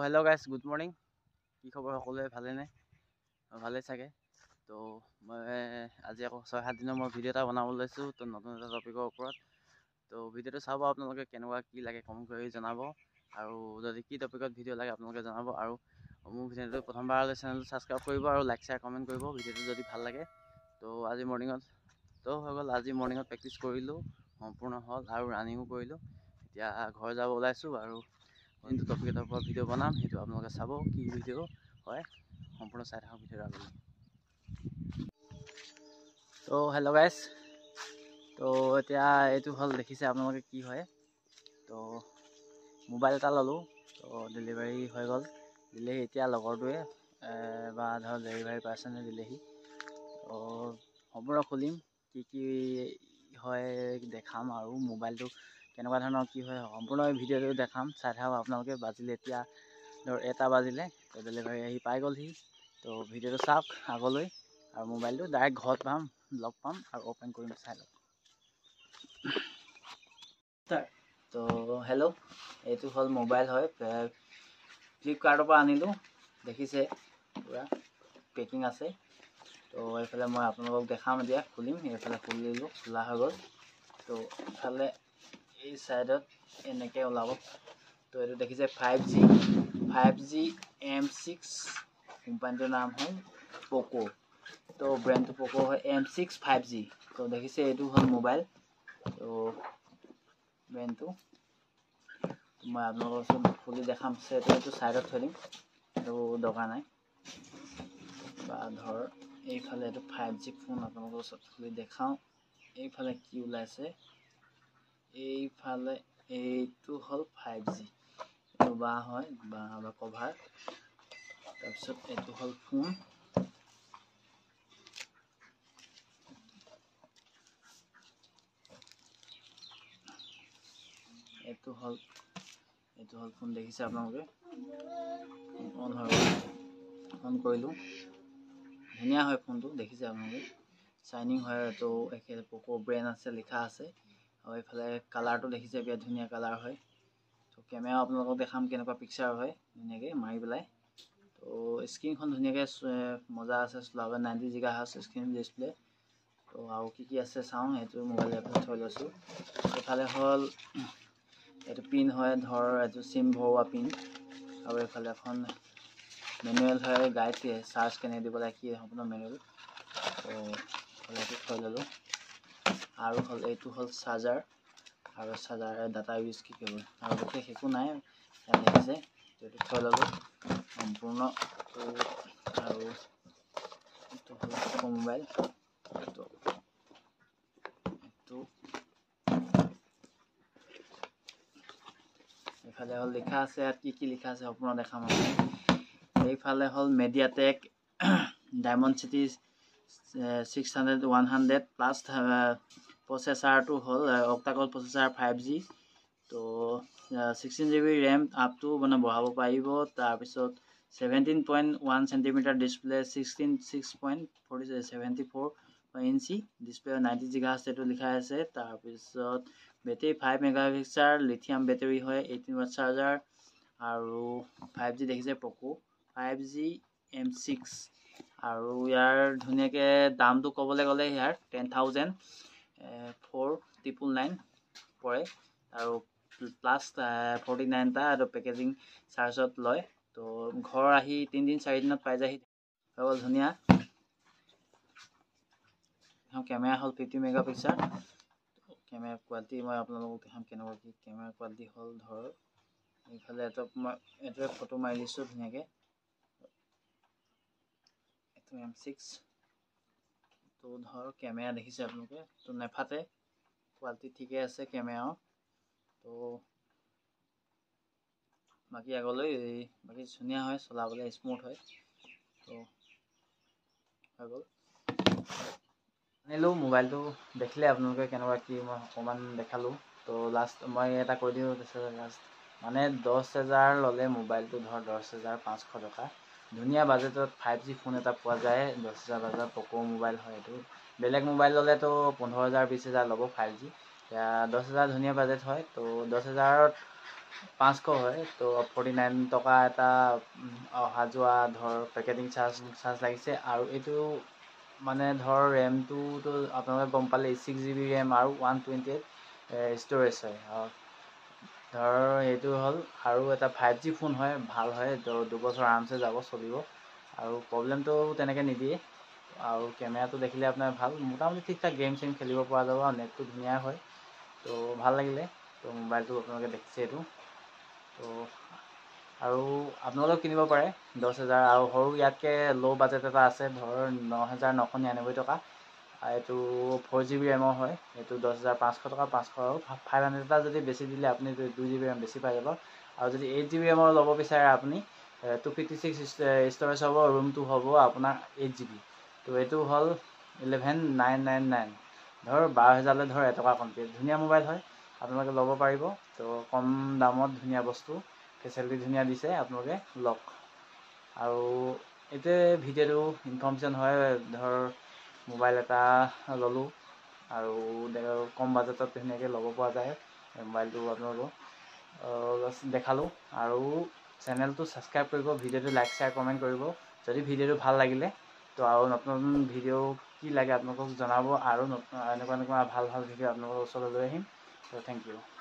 Hello' guys, good morning. কি খবৰ? সকলোৱে ভালেনে? ভালেই চাগে। তো মই আজি আকৌ 6-7 দিনৰ মই ভিডিঅ' এটা বনাব লৈছোঁ, তো নতুন এটা টপিকৰ ওপৰত। তো ভিডিঅ'টো চাব, আপোনালোকে কেনেকুৱা কি লাগে কমেণ্ট কৰি জনাব, আৰু যদি কি টপিকত ভিডিঅ' লাগে আপোনালোকে জনাব। আৰু মোৰ ভিডিঅ'টো প্ৰথমবাৰ হ'লে চেনেলটো ছাবস্ক্ৰাইব কৰিব আৰু লাইক শ্বেয়াৰ কমেণ্ট কৰিব ভিডিঅ'টো যদি ভাল লাগে। তো আজি মৰ্ণিঙত হৈ গ'ল। আজি মৰ্ণিঙত প্ৰেক্টিছ কৰিলোঁ, সম্পূৰ্ণ হ'ল, আৰু ৰানিঙো কৰিলোঁ। এতিয়া ঘৰ যাব ওলাইছোঁ, আৰু যোনটো টপিক এটাৰ ওপৰত ভিডিঅ' বনাম সেইটো আপোনালোকে চাব, কি ভিডিঅ' হয় সম্পূৰ্ণ চাই থাকক ভিডিঅ'টো আগলৈ। তো হেল্ল' গাইজ, তো এতিয়া এইটো হ'ল, দেখিছে আপোনালোকে কি হয়। তো মোবাইল এটা ল'লোঁ, তো ডেলিভাৰী হৈ গ'ল, দিলেহি এতিয়া লগৰটোৱে বা ধৰক ডেলিভাৰী পাৰ্চনে দিলেহি। তো সম্পূৰ্ণ খুলিম, কি হয় দেখাম, আৰু মোবাইলটো কেনেকুৱা ধৰণৰ কি হয় সম্পূৰ্ণ ভিডিঅ'টো দেখাম, চাই থাকক আপোনালোকে। বাজিলে এতিয়া ধৰ 1টা বাজিলে, তো ডেলিভাৰী আহি পাই গ'লহি। তো ভিডিঅ'টো চাওক আগলৈ, আৰু মোবাইলটো ডাইৰেক্ট ঘৰত লগ পাম আৰু অ'পেন কৰিম, চাই লওক। তো হেল্ল', এইটো হ'ল মোবাইল হয়, ফ্লিপকাৰ্টৰ পৰা আনিলোঁ। দেখিছে পূৰা পেকিং আছে। তো এইফালে মই আপোনালোকক দেখাম, এতিয়া খুলিম। এইফালে খুলিলোঁ, খোলা হৈ গ'ল। তো ইফালে এই চাইডত এনেকৈ ওলাব। তো এইটো দেখিছে 5G M6, কোম্পানীটোৰ নাম হ'ল প'ক'। তো ব্ৰেণ্ডটো প'ক' হয়, M6 5G। তো দেখিছে এইটো হ'ল মোবাইল। তো ব্ৰেণ্ডটো মই আপোনালোকৰ ওচৰত খুলি দেখাম, এইটো চাইডত থৈ দিম, এইটো দৰকাৰ নাই। বা ধৰ এইফালে এইটো 5G ফোন আপোনালোকৰ ওচৰত খুলি দেখাওঁ। এইফালে কি ওলাইছে, এইফালে এইটো হ'ল 5G, এইটো হয় বা কভাৰ। তাৰপিছত এইটো হ'ল ফোন, এইটো হ'ল ফোন। দেখিছে আপোনালোকে, অন হৈ গ'ল, অন কৰিলোঁ। ধুনীয়া হয় ফোনটো, দেখিছে আপোনালোকে, চাইনিং হয়। তো প'ক' ব্ৰেণ্ড আছে, লিখা আছে। আৰু এইফালে কালাৰটো দেখিছে, বিৰাট ধুনীয়া কালাৰ হয়। তো কেমেৰা আপোনালোকক দেখাম কেনেকুৱা পিকচাৰ হয়, ধুনীয়াকৈ মাৰি পেলাই। তো স্ক্ৰীনখন ধুনীয়াকৈ মজা আছে, চলাব 90 GHz স্ক্ৰীন ডিছপ্লে। তো আৰু কি আছে চাওঁ, সেইটো মোবাইল এফালে থৈ লৈছোঁ। এইফালে হ'ল এইটো পিন হয়, ধৰ এইটো চিম ভৰোৱা পিন। আৰু এইফালে এখন মেনুৱেল হয়, গাইড, চাৰ্জ কেনেকৈ দিব লাগে, কি সম্পূৰ্ণ মেনুৱেল। তো এইটো থৈ ল'লোঁ। আৰু হ'ল এইটো হ'ল চাৰ্জাৰ, আৰু চাৰ্জাৰ ডাটা ইউজ কি কৰিব, আৰু বিশেষ একো নাই ইয়াত দেখিছে। এইটো থৈ ল'লোঁ সম্পূৰ্ণ। আৰু এইটো হ'ল মোবাইল। এইফালে হ'ল লিখা আছে, ইয়াত কি লিখা আছে সম্পূৰ্ণ দেখাম আপুনি। এইফালে হ'ল মেডিয়াটেক ডায়মণ্ড চিটি 600-100 প্লাছ। প্ৰচেচাৰটো হ'ল অক্টাকল প্ৰচেচাৰ 5G। তো 16GB ৰেম আপ টু বঢ়াব পাৰিব। তাৰপিছত 17.1 cm display, 6.74 inch display, 90 GHz এইটো লিখা আছে। তাৰপিছত বেটেৰী 5 মেগাপিক্সেল লিথিয়াম বেটেৰী হয়, 18 watt চাৰ্জাৰ। আৰু 5G দেখিছে প'ক' 5G M6। আৰু ইয়াৰ ধুনীয়াকৈ দামটো ক'বলৈ গ'লে ইয়াৰ 10,499 পৰে, আৰু প্লাছ 49টা আৰু পেকেজিং চাৰ্জত লয়। তো ঘৰ আহি 3-4 দিনত পাই যায়হি। হৈ গ'ল ধুনীয়া। কেমেৰা হ'ল 50 মেগাপিক্সেল। কেমেৰা কোৱালিটি মই আপোনালোকক দেখাম কেনেকুৱা কি কেমেৰা কোৱালিটি হ'ল। ধৰ এইফালে এইটোৱে ফটো মাৰি দিছোঁ ধুনীয়াকৈ। এইটো M6। তো ধৰ কেমেৰা দেখিছে আপোনালোকে, তো নেফাটে, কোৱালিটি ঠিকে আছে কেমেৰাও। তো বাকী আগলৈ বাকী ধুনীয়া হয়, চলাবলৈ স্মুথ হয়। তো হৈ গ'ল, আনিলোঁ মোবাইলটো। দেখিলে আপোনালোকে কেনেকুৱা কি মই অকণমান দেখালোঁ। তো লাষ্ট মই এটা কৈ দিওঁ, লাষ্ট মানে 10,000 ল'লে মোবাইলটো ধৰ 10,500 টকা। ধুনীয়া বাজেটত 5G ফোন এটা পোৱা যায়। 10,000 বাজেটত প'ক' মোবাইল হয় এইটো। বেলেগ মোবাইল ল'লেতো 15,000-20,000 ল'ব 5G। এতিয়া 10,000 ধুনীয়া বাজেট হয়। তো 10,000ত 500 হয়। তো 49 টকা এটা অহা যোৱা ধৰ পেকেটিং চাৰ্জ লাগিছে। আৰু এইটো মানে ধৰ ৰেমটোতো আপোনালোকে গম পালে 6 GB ৰেম আৰু 128 ষ্ট'ৰেজ হয়। ধৰ এইটো হ'ল আৰু এটা 5G ফোন হয়, ভাল হয়, 2 বছৰ আৰামছে যাব, চলিব আৰু প্ৰব্লেমটো তেনেকৈ নিদিয়ে। আৰু কেমেৰাটো দেখিলে আপোনাৰ ভাল, মোটামুটি ঠিক ঠাক গেম চেম খেলিব পৰা যাব আৰু নেটটো ধুনীয়া হয়। তো ভাল লাগিলে। তো মোবাইলটো আপোনালোকে দেখিছে এইটো। তো আৰু আপোনালোকেও কিনিব পাৰে 10,000 আৰু সৰু ইয়াতকৈ ল' বাজেট এটা আছে ধৰ 9,999 টকা। এইটো 4 GB ৰেমৰ হয়। এইটো 10,500 টকা, 500 আৰু 500 এটা যদি বেছি দিলে আপুনি 2 GB ৰেম বেছি পাই যাব। আৰু যদি 8 GB ৰেমৰ ল'ব বিচাৰে আপুনি 256 ষ্ট'ৰেজ হ'ব, ৰুমটো হ'ব আপোনাৰ 8 GB। তো এইটো হ'ল 11,999 ধৰ 12,000লৈ ধৰ এটকা কমকৈ। ধুনীয়া মোবাইল হয়, আপোনালোকে ল'ব পাৰিব। তো কম দামত ধুনীয়া বস্তু, ফেচিলিটি ধুনীয়া দিছে, আপোনালোকে লওক। আৰু এইটোৱে ভিডিঅ'টো ইনফৰ্মেশ্যন হয় ধৰ মোবাইল এটা ল'লোঁ আৰু কম বাজেটত ধুনীয়াকৈ ল'ব পৰা যায় মোবাইলটো আপোনালোকক দেখালোঁ। আৰু চেনেলটো ছাবস্ক্ৰাইব কৰিব, ভিডিঅ'টো লাইক শ্বেয়াৰ কমেণ্ট কৰিব যদি ভিডিঅ'টো ভাল লাগিলে। তো আৰু নতুন নতুন ভিডিঅ' কি লাগে আপোনালোকক জনাব, আৰু এনেকুৱা ভাল ভিডিঅ' আপোনালোকৰ ওচৰলৈ লৈ আহিম। তো থেংক ইউ।